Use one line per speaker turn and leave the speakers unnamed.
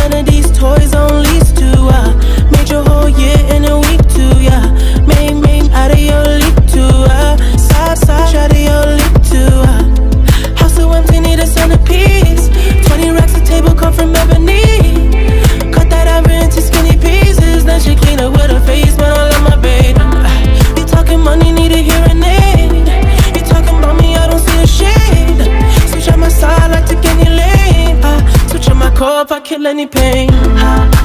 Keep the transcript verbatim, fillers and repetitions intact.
none of these toys on lease to uh, made your whole year in a week too, yeah. Main, main, out of your league too, uh, side, side, out of your league too, uh. House so empty, need a centerpiece. Twenty racks a table come from ebony. Cut that ever into skinny pieces. Then she clean up with her face, man, I love my baby. You talking money, need a hearing aid. You talking about me, I don't see a shade. Switch on my side, like to get any lane. uh, Switch on my core if I kill any pain. uh,